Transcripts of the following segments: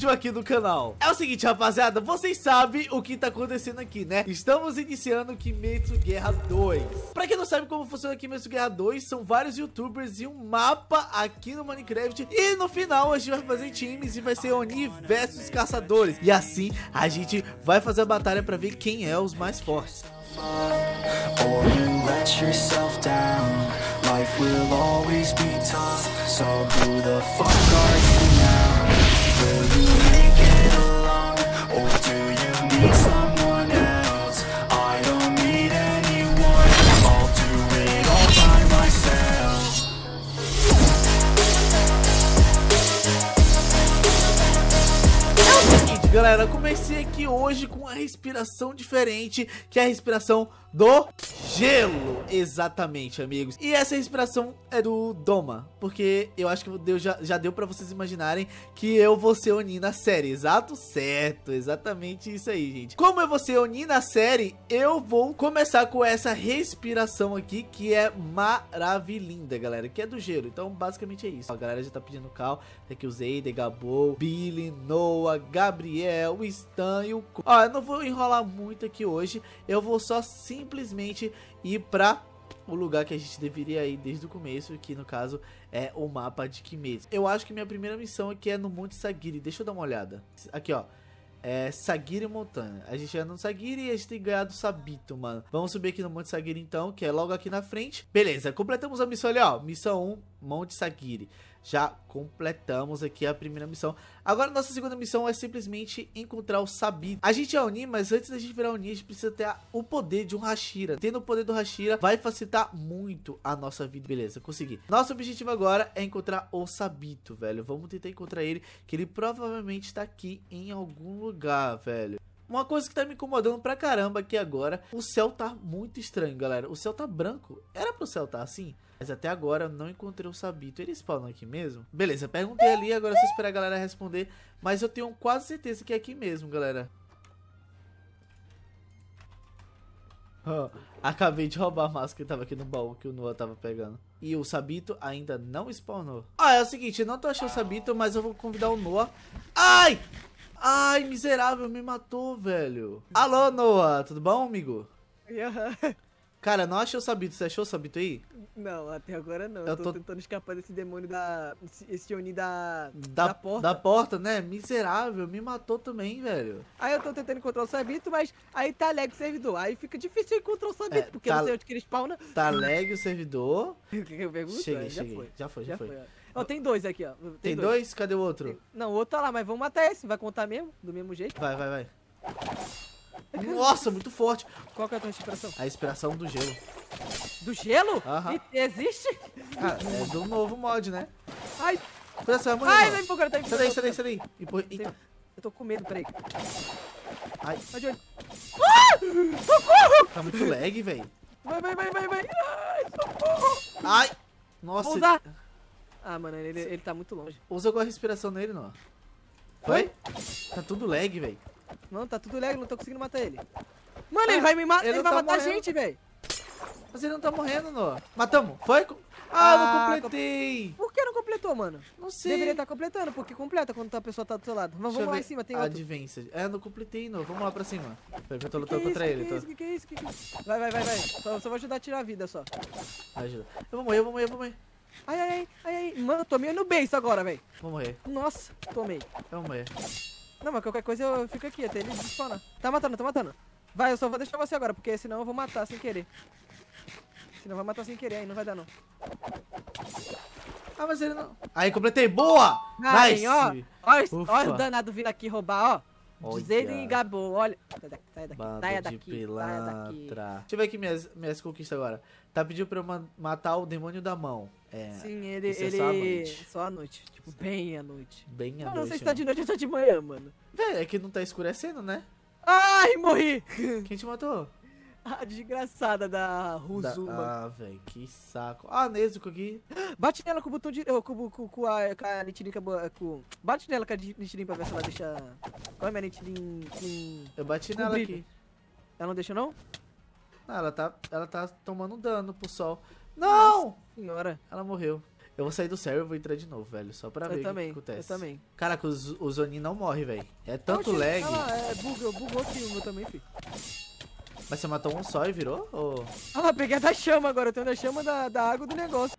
vídeo aqui no canal. É o seguinte, rapaziada, vocês sabem o que tá acontecendo aqui, né? Estamos iniciando Kimetsu Guerra 2. Pra quem não sabe como funciona Kimetsu Guerra 2, são vários youtubers e um mapa aqui no Minecraft. E no final a gente vai fazer times e vai ser Oni versus Caçadores. E assim a gente vai fazer a batalha pra ver quem é os mais fortes. Or you let yourself down. Life will always be tough. So who the fuck are you now? Will you make it alone? Or do you need someone else? I don't need anyone. I'll do it all by myself. Galera, comecei aqui hoje com uma respiração diferente, que é a respiração do gelo. Exatamente, amigos. E essa respiração é do Doma, porque eu acho que já deu pra vocês imaginarem que eu vou ser Oni na série. Exato, certo, exatamente isso aí, gente. Como eu vou ser Oni na série, eu vou começar com essa respiração aqui, que é maravilhinda, galera, que é do gelo. Então, basicamente é isso. A galera já tá pedindo cal, aqui o Zeide, Gabou, Billy, Noah, Gabriel, o Stan e o... Ó, eu não vou enrolar muito aqui hoje, eu vou só simplesmente ir pra o lugar que a gente deveria ir desde o começo, que no caso é o mapa de Kimetsu. Eu acho que minha primeira missão aqui é no Monte Sagiri. Deixa eu dar uma olhada. Aqui, ó. É Sagiri Montanha. A gente é no Sagiri e a gente tem ganhado Sabito, mano. Vamos subir aqui no Monte Sagiri então, que é logo aqui na frente. Beleza, completamos a missão ali, ó. Missão 1, Monte Sagiri. Já completamos aqui a primeira missão. Agora nossa segunda missão é simplesmente encontrar o Sabito. A gente é Oni, mas antes da gente virar Oni, a gente precisa ter o poder de um Hashira. Tendo o poder do Hashira vai facilitar muito a nossa vida. Beleza, consegui. Nosso objetivo agora é encontrar o Sabito, velho. Vamos tentar encontrar ele, que ele provavelmente tá aqui em algum lugar, velho. Uma coisa que tá me incomodando pra caramba aqui agora, o céu tá muito estranho, galera. O céu tá branco. Era pro céu tá assim? Mas até agora eu não encontrei o Sabito. Ele spawna aqui mesmo? Beleza, perguntei ali, agora é só esperar a galera responder. Mas eu tenho quase certeza que é aqui mesmo, galera. Oh, acabei de roubar a máscara que tava aqui no baú que o Noah tava pegando. E o Sabito ainda não spawnou. Ah, é o seguinte, eu não tô achando o Sabito, mas eu vou convidar o Noah. Ai! Ai, miserável, me matou, velho. Alô, Noah, tudo bom, amigo? Cara, não achei o Sabito. Você achou o Sabito aí? Não, até agora não. Eu tô tentando escapar desse demônio esse Oni da porta. Da porta, né? Miserável, me matou também, velho. Aí eu tô tentando encontrar o Sabito, mas aí tá lag o servidor. Aí fica difícil encontrar o Sabito, porque eu não sei onde que ele spawna. Tá lag o servidor. Eu pergunto? Cheguei. Já foi. Ó, tem dois aqui, ó. Tem dois? Cadê o outro? Não, o outro tá lá, mas vamos matar esse. Vai contar mesmo? Do mesmo jeito? Vai. Nossa, muito forte. Qual que é a tua inspiração? A inspiração do gelo. Do gelo? Aham. Existe? Ah, é do novo mod, né? Ai, Ai, vai empolgar, tá empolgando. Sai daí. Eu tô com medo, peraí. Ai. Vai de olho. Socorro! Tá muito lag, velho. Vai. Ai, socorro. Ai. Nossa. Vou usar. Ah, mano, ele tá muito longe. Usa agora a respiração nele, não. Foi? Tá tudo lag, velho. Não, tá tudo lag, não tô conseguindo matar ele. Mano, ele vai me matar, ele vai matar a gente, velho. Mas ele não tá morrendo, não. Matamos. Foi? Ah, não completei. Por que não completou, mano? Não sei. Deveria estar completando, porque completa quando a pessoa tá do seu lado. Mas vamos lá em cima, tem outro. Advência. É, não completei, não. Vamos lá pra cima. Eu tô lutando contra ele. Que é isso? Vai. Só vou ajudar a tirar a vida, só. Ajuda. Eu vou morrer. Ai. Mano, eu tomei no base agora, velho. Vou morrer. Nossa, tomei. Eu vou morrer. Não, mas qualquer coisa eu fico aqui até ele despawnar. Tá matando. Vai, eu só vou deixar você agora, porque senão eu vou matar sem querer. Senão vai matar sem querer, aí não vai dar não. Ah, mas ele não... Aí, completei. Boa! Ai, nice! Olha o danado vindo aqui roubar, ó. Dizer e Gabou, olha. Saia daqui. Deixa eu ver aqui minhas conquistas agora. Tá pedindo pra eu matar o demônio da mão. É. Sim, ele só à noite. Tipo, bem à noite. Eu não sei se tá de noite ou tá de manhã, mano. Velho, é que não tá escurecendo, né? Ai, morri! Quem te matou? A desgraçada da Ruzuma. Ah, velho, que saco. Ah, Nezuko aqui. Bate nela com o botão de... Com a Nichirin, bate nela com a Nichirin pra ver se ela deixa... Qual é a minha Nichirin? Eu bati nela aqui. Ela não deixa, não? Não, ela tá tomando dano pro sol. Não! Nossa senhora. Ela morreu. Eu vou sair do server e vou entrar de novo, velho. Só pra ver o que acontece. Eu também. Caraca, o Zonin não morre, velho. É tanto Oxi, lag. Ah lá, bugou aqui o meu também, filho. Mas você matou um só e virou? Ou... Ah lá, peguei a da chama agora. Eu tenho a da chama da água do negócio.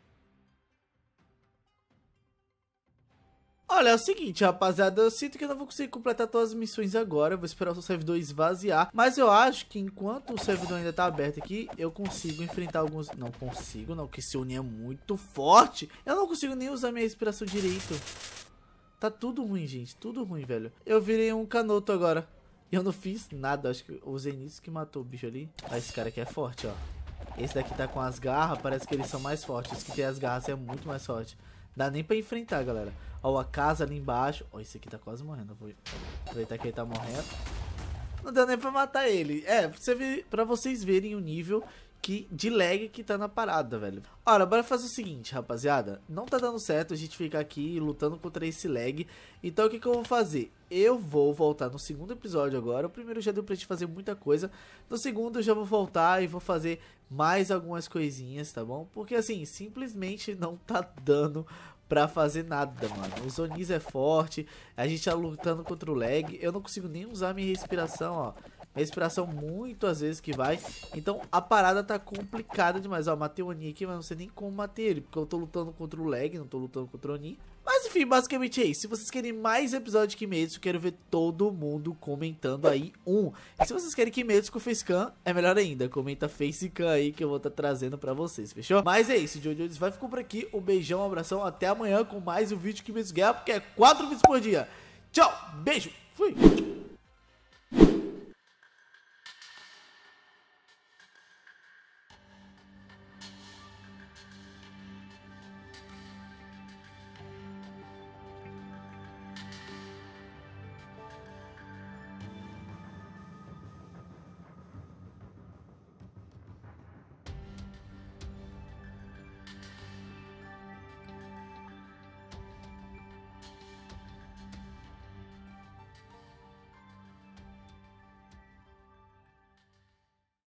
Olha, é o seguinte, rapaziada, eu sinto que eu não vou conseguir completar todas as missões agora, eu vou esperar o servidor esvaziar, mas eu acho que enquanto o servidor ainda tá aberto aqui, eu consigo enfrentar alguns... Não consigo, não, porque esse Oni é muito forte, eu não consigo nem usar minha respiração direito. Tá tudo ruim, gente, tudo ruim, velho. Eu virei um canoto agora, e eu não fiz nada, acho que eu usei nisso que matou o bicho ali. Ah, esse cara aqui é forte, ó. Esse daqui tá com as garras, parece que eles são mais fortes, esse que tem as garras é muito mais forte. Dá nem pra enfrentar, galera. Ó, a casa ali embaixo. Ó, esse aqui tá quase morrendo. Vou aproveitar que ele tá morrendo. Não deu nem pra matar ele. É, pra vocês verem o nível de lag que tá na parada, velho. Ora, bora fazer o seguinte, rapaziada. Não tá dando certo a gente ficar aqui lutando contra esse lag. Então o que eu vou fazer? Eu vou voltar no segundo episódio agora. O primeiro já deu pra gente fazer muita coisa. No segundo eu já vou voltar e vou fazer mais algumas coisinhas, tá bom? Porque assim, simplesmente não tá dando pra fazer nada, mano. O Zonis é forte, a gente tá lutando contra o lag. Eu não consigo nem usar minha respiração, ó. Minha respiração muito às vezes que vai. Então a parada tá complicada demais. Ó, matei o Oni aqui, mas não sei nem como matei ele, porque eu tô lutando contra o lag, não tô lutando contra o Oni. Mas enfim, basicamente é isso. Se vocês querem mais episódios de Kimetsu, eu quero ver todo mundo comentando aí E se vocês querem Kimetsu com Facecam, é melhor ainda. Comenta Facecam aí que eu vou estar trazendo pra vocês, fechou? Mas é isso, Jojo vai ficando por aqui. Um beijão, um abração, até amanhã com mais um vídeo de Kimetsu Guerra, porque é 4 vídeos por dia. Tchau, beijo, fui!